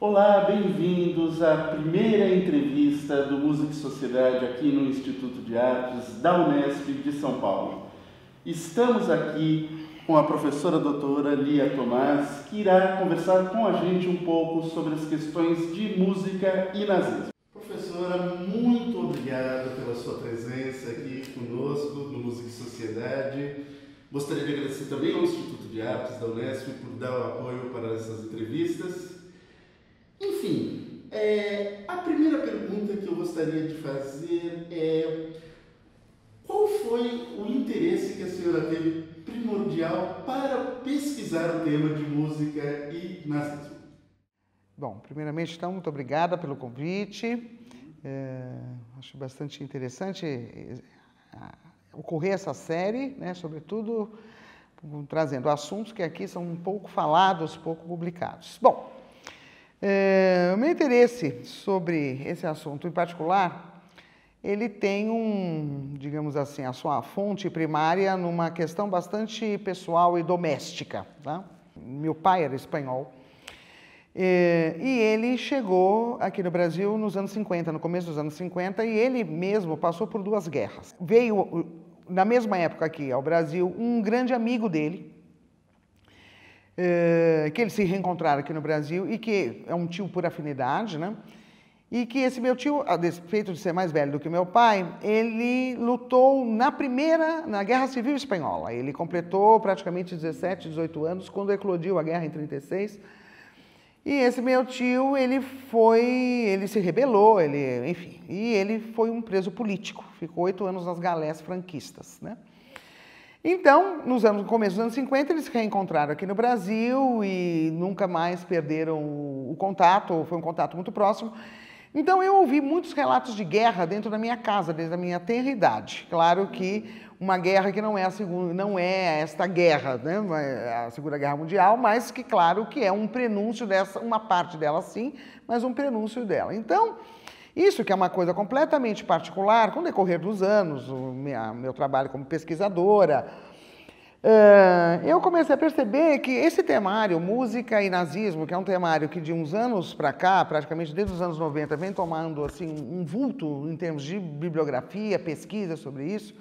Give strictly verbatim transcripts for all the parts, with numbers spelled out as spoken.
Olá, bem-vindos à primeira entrevista do Música e Sociedade aqui no Instituto de Artes da Unesp de São Paulo. Estamos aqui com a professora doutora Lia Tomás, que irá conversar com a gente um pouco sobre as questões de música e nazismo. Professora, muito obrigado pela sua presença aqui conosco no Música e Sociedade. Gostaria de agradecer também ao Instituto de Artes da Unesp por dar o apoio para essas entrevistas. Enfim, é, a primeira pergunta que eu gostaria de fazer é: qual foi o interesse que a senhora teve primordial para pesquisar o tema de música e nazismo? Bom, primeiramente, então, muito obrigada pelo convite. É, acho bastante interessante é, ocorrer essa série, né, sobretudo trazendo assuntos que aqui são um pouco falados, pouco publicados. Bom, é, o meu interesse sobre esse assunto em particular, ele tem um, digamos assim, a sua fonte primária numa questão bastante pessoal e doméstica, tá? Meu pai era espanhol e, e ele chegou aqui no Brasil nos anos cinquenta, no começo dos anos cinquenta, e ele mesmo passou por duas guerras. Veio, na mesma época aqui ao Brasil, um grande amigo dele, É, que eles se reencontraram aqui no Brasil e que é um tio por afinidade, né? E que esse meu tio, a despeito de ser mais velho do que meu pai, ele lutou na primeira, na Guerra Civil Espanhola. Ele completou praticamente dezessete, dezoito anos quando eclodiu a guerra em trinta e seis. E esse meu tio, ele foi, ele se rebelou, ele, enfim, e ele foi um preso político. Ficou oito anos nas galés franquistas, né? Então, nos anos, no começo dos anos cinquenta, eles se reencontraram aqui no Brasil e nunca mais perderam o contato, foi um contato muito próximo. Então, eu ouvi muitos relatos de guerra dentro da minha casa, desde a minha tenra idade. Claro que uma guerra que não é a segunda, não é esta guerra, né, a Segunda Guerra Mundial, mas que, claro, que é um prenúncio dessa, uma parte dela sim, mas um prenúncio dela. Então, isso que é uma coisa completamente particular, com o decorrer dos anos, o minha, meu trabalho como pesquisadora, uh, eu comecei a perceber que esse temário, música e nazismo, que é um temário que de uns anos para cá, praticamente desde os anos noventa, vem tomando assim, um vulto em termos de bibliografia, pesquisa sobre isso,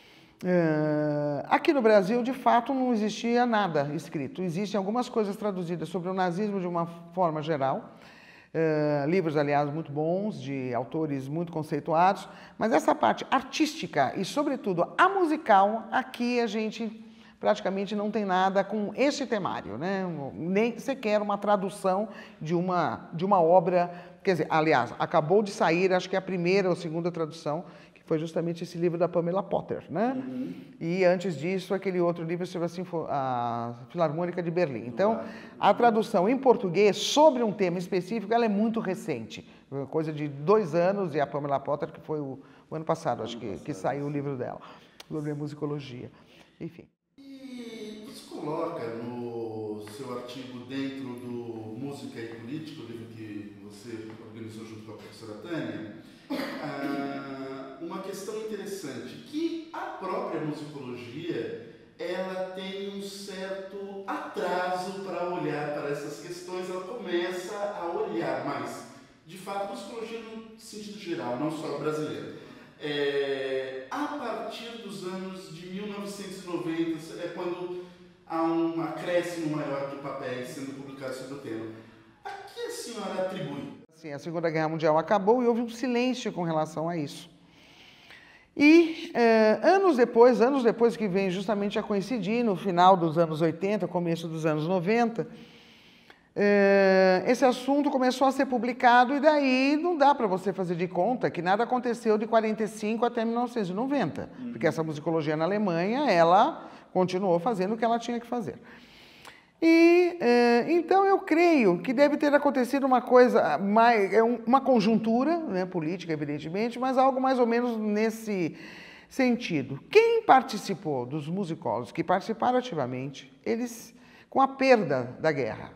uh, aqui no Brasil, de fato, não existia nada escrito. Existem algumas coisas traduzidas sobre o nazismo de uma forma geral, Uh, livros, aliás, muito bons, de autores muito conceituados, mas essa parte artística e, sobretudo, a musical, aqui a gente praticamente não tem nada com esse temário, né? Nem sequer uma tradução de uma, de uma obra, quer dizer, aliás, acabou de sair, acho que é a primeira ou segunda tradução, que foi justamente esse livro da Pamela Potter, né? Uhum. E antes disso, aquele outro livro sobre a, Sinfo a Filarmônica de Berlim. Então, a tradução em português sobre um tema específico, ela é muito recente, coisa de dois anos, e a Pamela Potter, que foi o, o ano passado, acho que, que saiu o livro dela, sobre musicologia. Enfim. E você coloca no seu artigo dentro do Música e Política, o livro que você organizou junto com a professora Tânia, ah, uma questão interessante, que a própria musicologia, ela tem um certo atraso para olhar para essas questões, ela começa a olhar, mas, de fato, a musicologia no sentido geral, não só brasileira, é, a partir dos anos de mil novecentos e noventa, é quando há um acréscimo maior de papéis sendo publicados sobre o tema. A que a senhora atribui? Sim, a Segunda Guerra Mundial acabou e houve um silêncio com relação a isso. E eh, anos depois, anos depois que vem justamente a coincidir, no final dos anos oitenta, começo dos anos noventa, eh, esse assunto começou a ser publicado e daí não dá para você fazer de conta que nada aconteceu de quarenta e cinco até mil novecentos e noventa, uhum. Porque essa musicologia na Alemanha, ela continuou fazendo o que ela tinha que fazer. E, eh, então, eu creio que deve ter acontecido uma coisa, mais, uma conjuntura, né, política, evidentemente, mas algo mais ou menos nesse sentido. Quem participou dos musicólogos, que participaram ativamente, eles, com a perda da guerra,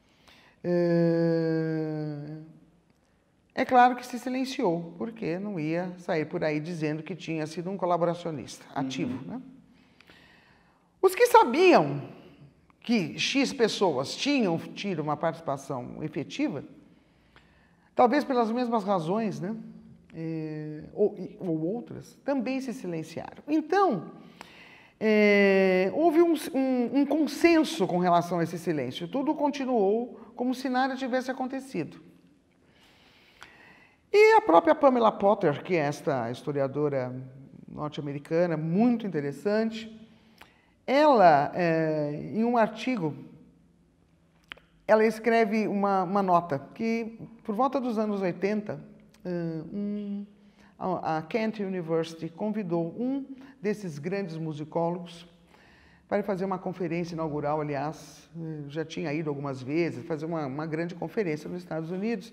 eh, é claro que se silenciou, porque não ia sair por aí dizendo que tinha sido um colaboracionista ativo, uhum. né? Os que sabiam que X pessoas tinham tido uma participação efetiva, talvez pelas mesmas razões, né? É, ou, ou outras, também se silenciaram. Então, é, houve um, um, um consenso com relação a esse silêncio. Tudo continuou como se nada tivesse acontecido. E a própria Pamela Potter, que é esta historiadora norte-americana, muito interessante, ela, é, em um artigo, ela escreve uma, uma nota que, por volta dos anos oitenta, um, a Kent University convidou um desses grandes musicólogos para fazer uma conferência inaugural, aliás, já tinha ido algumas vezes, fazer uma, uma grande conferência nos Estados Unidos.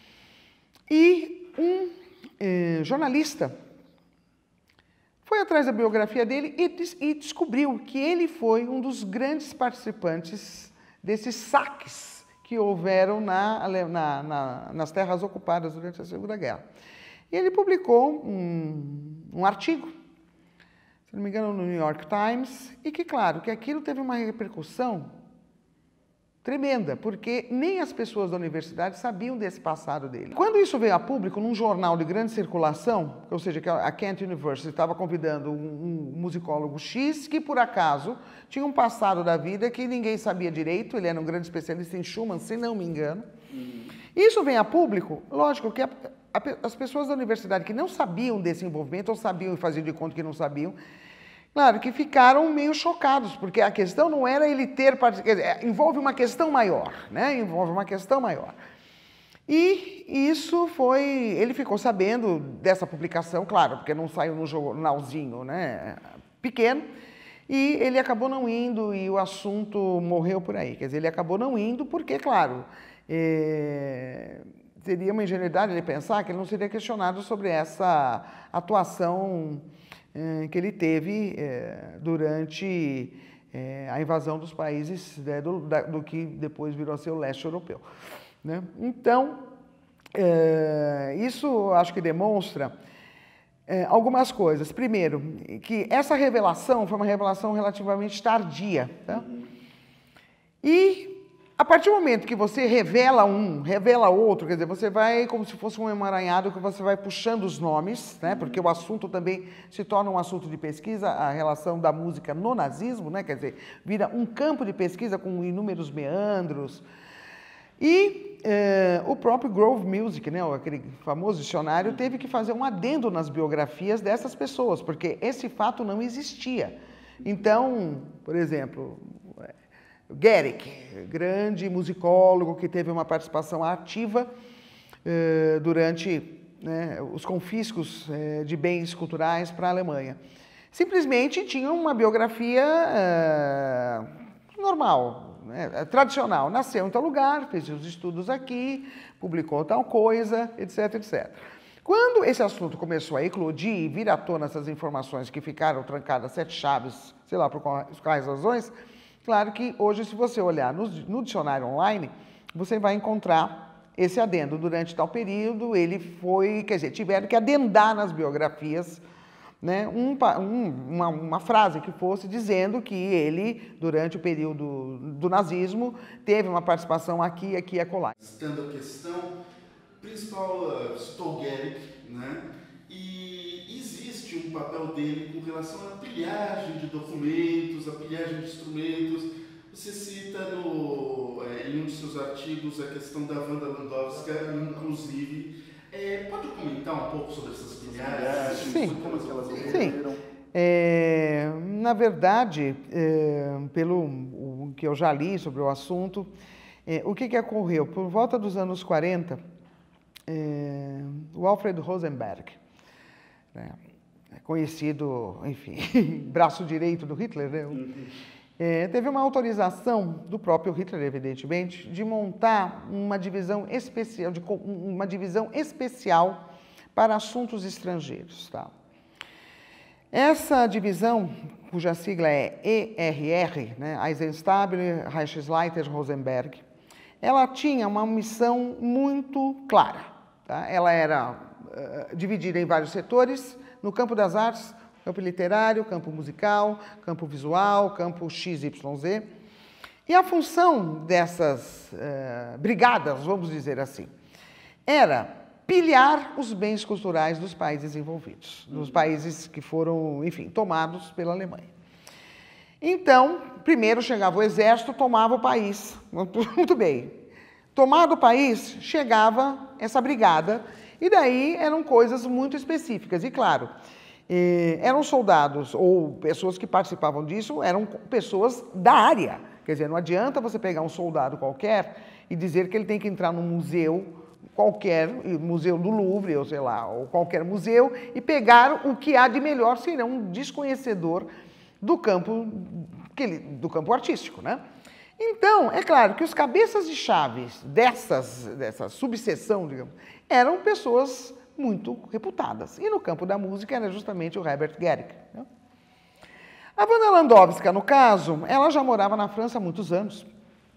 E um eh, jornalista foi atrás da biografia dele e, des e descobriu que ele foi um dos grandes participantes desses saques que houveram na, na, na, nas terras ocupadas durante a Segunda Guerra. E ele publicou um, um artigo, se não me engano, no New York Times, e que, claro, que aquilo teve uma repercussão tremenda, porque nem as pessoas da universidade sabiam desse passado dele. Quando isso veio a público, num jornal de grande circulação, ou seja, que a Kent University estava convidando um, um musicólogo X, que por acaso tinha um passado da vida que ninguém sabia direito, ele era um grande especialista em Schumann, se não me engano. Uhum. Isso vem a público, lógico que a, a, as pessoas da universidade que não sabiam desse envolvimento, ou sabiam e faziam de conta que não sabiam, claro que ficaram meio chocados, porque a questão não era ele ter... Envolve uma questão maior, né? Envolve uma questão maior. E isso foi... Ele ficou sabendo dessa publicação, claro, porque não saiu no jornalzinho, né? Pequeno, e ele acabou não indo e o assunto morreu por aí. Quer dizer, ele acabou não indo porque, claro, é... seria uma ingenuidade ele pensar que ele não seria questionado sobre essa atuação que ele teve é, durante é, a invasão dos países né, do, da, do que depois virou a ser o leste europeu. Né? Então, é, isso acho que demonstra é, algumas coisas. Primeiro, que essa revelação foi uma revelação relativamente tardia. Tá? E a partir do momento que você revela um, revela outro, quer dizer, você vai como se fosse um emaranhado que você vai puxando os nomes, né? Porque o assunto também se torna um assunto de pesquisa, a relação da música no nazismo, né? Quer dizer, vira um campo de pesquisa com inúmeros meandros. E eh, o próprio Grove Music, né? Aquele famoso dicionário, teve que fazer um adendo nas biografias dessas pessoas, porque esse fato não existia. Então, por exemplo... Gericke, grande musicólogo que teve uma participação ativa eh, durante né, os confiscos eh, de bens culturais para a Alemanha. Simplesmente tinha uma biografia eh, normal, né, tradicional. Nasceu em tal lugar, fez os estudos aqui, publicou tal coisa, etc, etcétera. Quando esse assunto começou a eclodir e vir à tona essas informações que ficaram trancadas sete chaves, sei lá por quais razões, claro que hoje, se você olhar no, no dicionário online, você vai encontrar esse adendo. Durante tal período, ele foi, quer dizer, tiveram que adendar nas biografias né, um, um, uma, uma frase que fosse dizendo que ele, durante o período do nazismo, teve uma participação aqui, aqui e acolá. Estando a questão, principal, uh, citou Gericke, né? E existe um papel dele com relação à pilhagem de documentos, a pilhagem de instrumentos. Você cita no, é, em um de seus artigos a questão da Wanda Landowska, inclusive. É, pode comentar um pouco sobre essas pilhagens? Sim. Como elas ocorreram? Sim. É, na verdade, é, pelo o que eu já li sobre o assunto, é, o que, que ocorreu? Por volta dos anos quarenta, é, o Alfred Rosenberg, né, conhecido, enfim, braço direito do Hitler, né? Uhum. É, teve uma autorização do próprio Hitler, evidentemente, de montar uma divisão especial, de, uma divisão especial para assuntos estrangeiros. Tá? Essa divisão, cuja sigla é E R R, né, Eisenstabile Reichsleiter Rosenberg, ela tinha uma missão muito clara. Tá? Ela era uh, dividida em vários setores, no campo das artes, campo literário, campo musical, campo visual, campo X Y Z. E a função dessas uh, brigadas, vamos dizer assim, era pilhar os bens culturais dos países envolvidos, dos países que foram, enfim, tomados pela Alemanha. Então, primeiro chegava o exército, tomava o país. Muito bem. Tomado o país, chegava essa brigada, e daí eram coisas muito específicas. E, claro, eh, eram soldados ou pessoas que participavam disso, eram pessoas da área. Quer dizer, não adianta você pegar um soldado qualquer e dizer que ele tem que entrar num museu qualquer, museu do Louvre, ou sei lá, ou qualquer museu, e pegar o que há de melhor, se ele é um desconhecedor do campo, do campo artístico, né? Então, é claro que os cabeças de chaves dessas, dessa subseção, digamos, eram pessoas muito reputadas. E no campo da música era justamente o Herbert Gericke, né? A Wanda Landowska, no caso, ela já morava na França há muitos anos.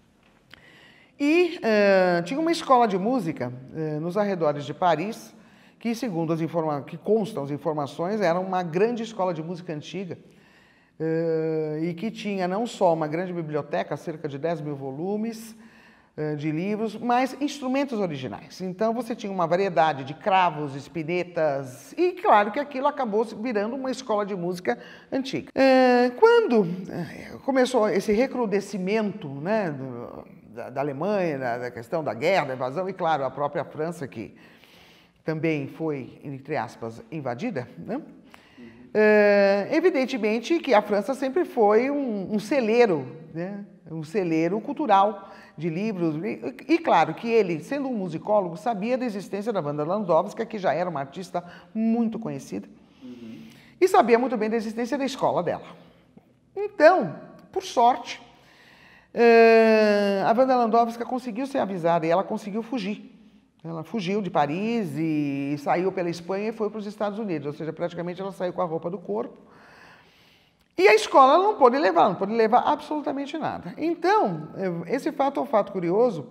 E uh, tinha uma escola de música uh, nos arredores de Paris, que, segundo as informa que constam as informações, era uma grande escola de música antiga, uh, e que tinha não só uma grande biblioteca, cerca de dez mil volumes uh, de livros, mas instrumentos originais. Então você tinha uma variedade de cravos, espinetas, e claro que aquilo acabou virando uma escola de música antiga. Uh, quando uh, começou esse recrudescimento, né, do, Da, da Alemanha, da, da questão da guerra, da invasão, e, claro, a própria França, que também foi, entre aspas, invadida, né? Uhum. É, evidentemente que a França sempre foi um, um celeiro, né? Um celeiro cultural de livros, e, e, claro, que ele, sendo um musicólogo, sabia da existência da Wanda Landowska, que já era uma artista muito conhecida, uhum. E sabia muito bem da existência da escola dela. Então, por sorte, Uh, a Wanda Landowska conseguiu ser avisada e ela conseguiu fugir. Ela fugiu de Paris e saiu pela Espanha e foi para os Estados Unidos, ou seja, praticamente ela saiu com a roupa do corpo. E a escola não pôde levar, não pôde levar absolutamente nada. Então, esse fato é um fato curioso,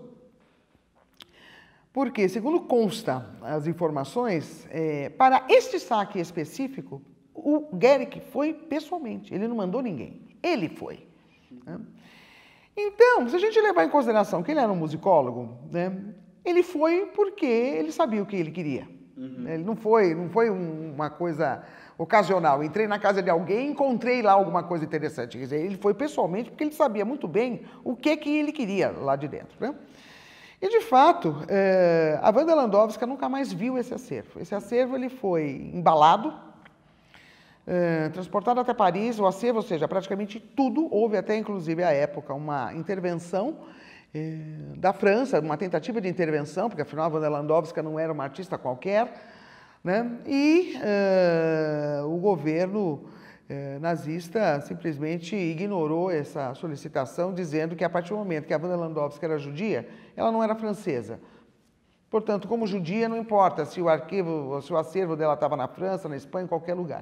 porque, segundo consta as informações, é, para este saque específico, o Gericke foi pessoalmente, ele não mandou ninguém, ele foi, né? Então, se a gente levar em consideração que ele era um musicólogo, né, ele foi porque ele sabia o que ele queria. Uhum. Ele não foi, não foi um, uma coisa ocasional. Entrei na casa de alguém e encontrei lá alguma coisa interessante. Quer dizer, ele foi pessoalmente porque ele sabia muito bem o que, que ele queria lá de dentro, né? E, de fato, é, a Wanda Landowska nunca mais viu esse acervo. Esse acervo ele foi embalado, Uh, transportado até Paris, o acervo, ou seja, praticamente tudo, houve até, inclusive, à época, uma intervenção uh, da França, uma tentativa de intervenção, porque, afinal, a Wanda Landowska não era uma artista qualquer, né? E uh, o governo uh, nazista simplesmente ignorou essa solicitação, dizendo que, a partir do momento que a Wanda Landowska era judia, ela não era francesa. Portanto, como judia, não importa se o arquivo, se o acervo dela estava na França, na Espanha, em qualquer lugar.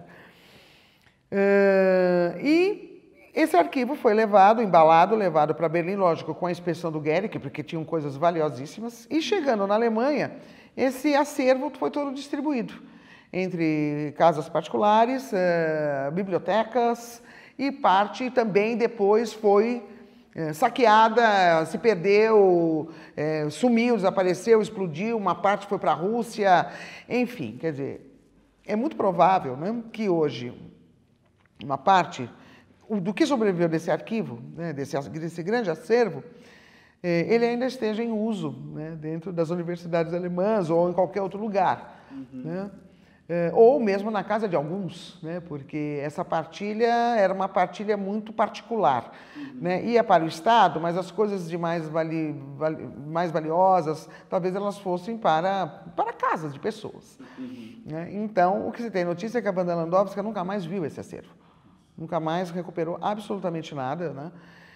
Uh, e esse arquivo foi levado, embalado, levado para Berlim, lógico, com a inspeção do Gericke, porque tinham coisas valiosíssimas, e chegando na Alemanha, esse acervo foi todo distribuído entre casas particulares, uh, bibliotecas, e parte também depois foi uh, saqueada, se perdeu, uh, sumiu, desapareceu, explodiu, uma parte foi para a Rússia, enfim, quer dizer, é muito provável, né, que hoje uma parte do que sobreviveu desse arquivo, né, desse, desse grande acervo, eh, ele ainda esteja em uso, né, dentro das universidades alemãs ou em qualquer outro lugar, uhum. Né, eh, ou mesmo na casa de alguns, né, porque essa partilha era uma partilha muito particular, uhum. Né, ia para o Estado, mas as coisas de mais, vali, vali, mais valiosas, talvez elas fossem para, para casas de pessoas. Uhum. Né. Então, o que se tem notícia é que a Wanda Landowska nunca mais viu esse acervo. Nunca mais recuperou absolutamente nada, né?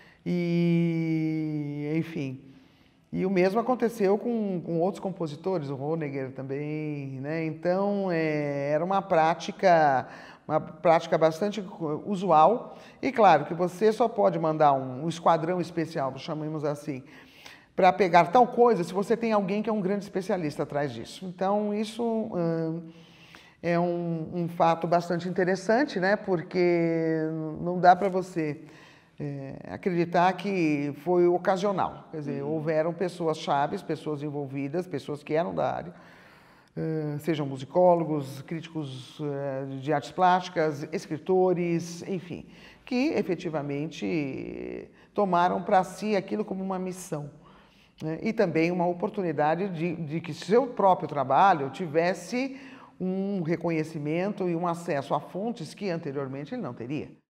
E, enfim, e o mesmo aconteceu com, com outros compositores, o Honegger também, né? Então, é, era uma prática, uma prática bastante usual. E, claro, que você só pode mandar um, um esquadrão especial, chamemos assim, para pegar tal coisa se você tem alguém que é um grande especialista atrás disso. Então, isso... Hum, é um, um fato bastante interessante, né? Porque não dá para você é, acreditar que foi ocasional. Quer dizer, houveram pessoas chaves, pessoas envolvidas, pessoas que eram da área, uh, sejam musicólogos, críticos uh, de artes plásticas, escritores, enfim, que efetivamente tomaram para si aquilo como uma missão. Né? E também uma oportunidade de, de que seu próprio trabalho tivesse um reconhecimento e um acesso a fontes que anteriormente ele não teria.